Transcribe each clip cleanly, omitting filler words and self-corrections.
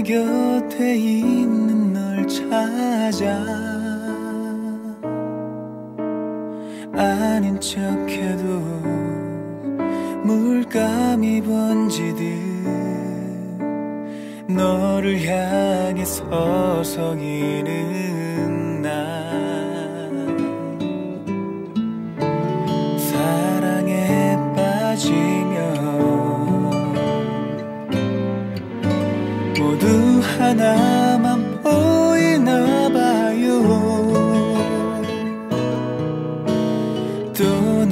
곁에 있는 널 찾아 아닌 척해도 물감이 번지듯 너를 향해 서성이는 나 사랑에 빠지면 모두 하나만 보이나 봐요. 또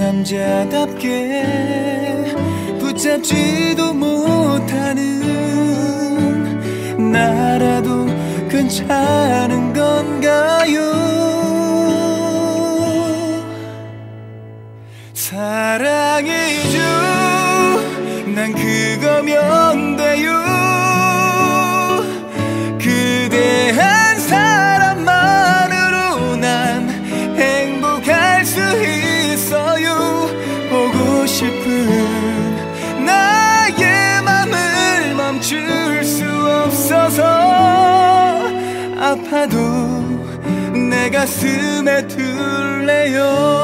남자답게 붙잡지도 못하는 나라도 괜찮은 건가요? 사랑이죠. 난 그거면 돼요. 그대 한 사람만으로 난 행복할 수 있어요. 보고 싶은 나의 맘을 멈출 수 없어서 아파도 내 가슴에 둘래요.